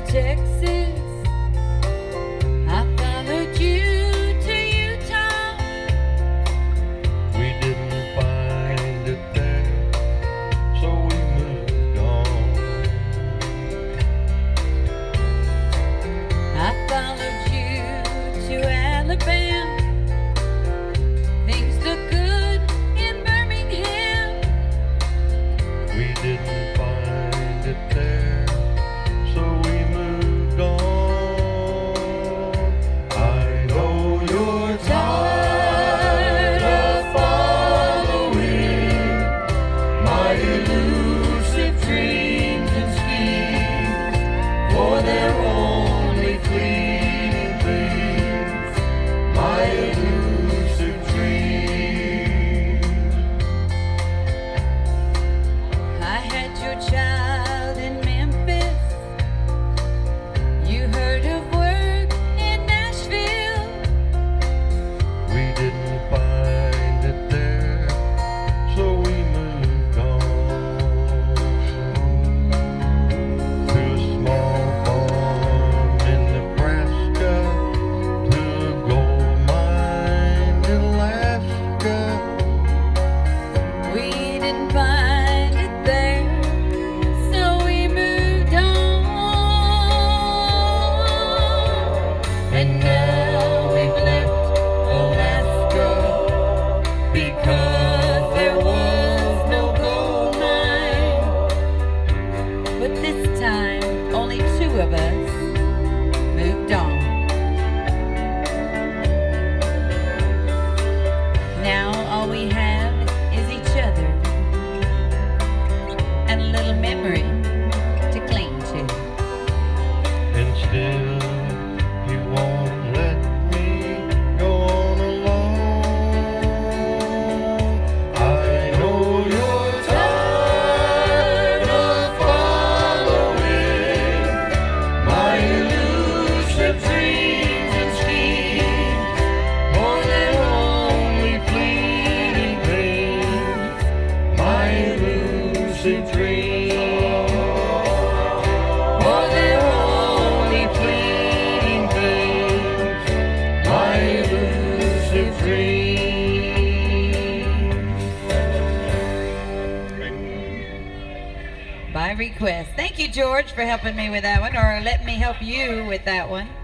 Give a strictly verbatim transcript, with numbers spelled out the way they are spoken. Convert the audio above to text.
Texas. I followed you to Utah. We didn't find it there, so we moved on. I followed you to Alabama. Things look good in Birmingham. We didn't find it there, so we moved on. I know you're tired of following my elusive dreams and schemes, for they're only fleeting things, my elusive dreams. I had your child in Memphis. You heard of work in Nashville. We didn't find it there, so we moved on. To a small farm in Nebraska, to a gold mine in Alaska. We didn't find it there, so we moved on. And now we've left Alaska because there was no gold mine. But this time, only two of us moved on. Now all we have is each other and a little memory to cling to. And still you won't let me go on alone. I know you're tired of following my elusive dreams and schemes, for they're only fleeting things, my elusive dreams. For they're only fleeting things, my elusive dreams. By request. Thank you, George, for helping me with that one, or let me help you with that one.